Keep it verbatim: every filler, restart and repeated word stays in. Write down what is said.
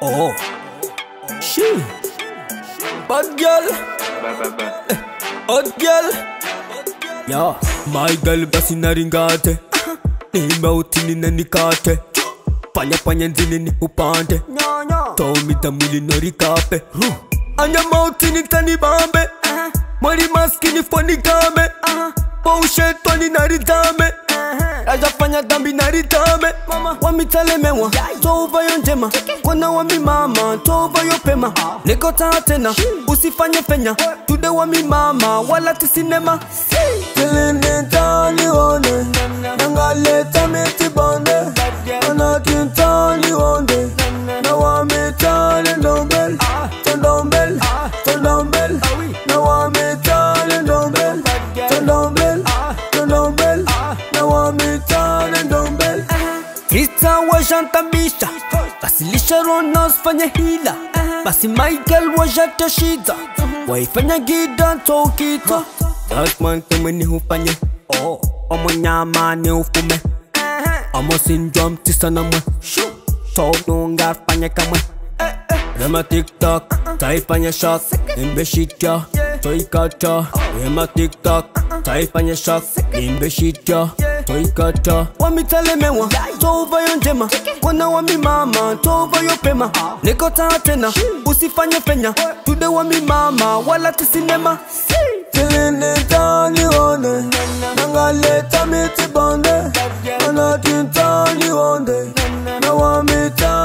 Oh, she bad girl, eh, hot girl. Yeah, my girl basi naringate, ni mautini na nikate, panya panya nzini ni upande, tomita mwili norikape, anya mautini tani bambe, mwali maskini foni game, bullshit wani naritame, aja fanya dambi naritame, wamitalemewa, tova yonjema, kwana wami mama, tova yopema, niko tena, usifanye fenya, tude wami mama, wala tisinema. Tilini tani one, nangaleta miti bande, anakin tani one, na wami tani ndombel, tondombel, tondombel, na wami tani ndombel, tondombel, tondombel, na wami tani ndombel. Krista wajantamisha, basi lisha ronas fanya hila, basi Michael wajatashida, waifanya gida tokita. Darkman temeni hufanye, oh, omo nyama ni ufume, omo syndrome tisana mwe, tono ngar fanya kamwe. Rema TikTok, taifanya shock, imbe shitya, toikata. Rema TikTok, taifanya shock, imbe shitya, toikata. Wamitalemewa, tova yonjema, wana wami mama, tova yopema, niko tena, usifanye fenya, tude wami mama, wala tisinema. Tilini tani one, nangaleta miti bande, anakin tani one, na wami tani